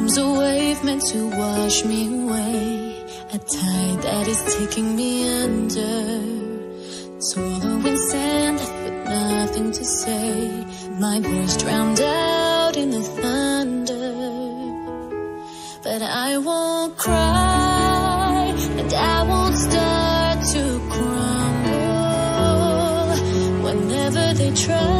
a wave meant to wash me away, a tide that is taking me under. Swallowing sand, left with nothing to say, my voice drowned out in the thunder. But I won't cry, and I won't start to crumble whenever they try.